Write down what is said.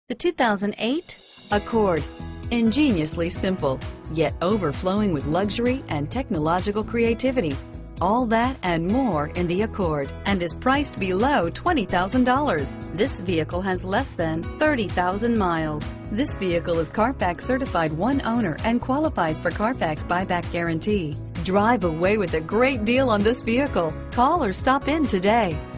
The 2008 Accord. Ingeniously simple, yet overflowing with luxury and technological creativity. All that and more in the Accord, and is priced below $20,000. This vehicle has less than 30,000 miles. This vehicle is Carfax certified one owner and qualifies for Carfax buyback guarantee. Drive away with a great deal on this vehicle. Call or stop in today.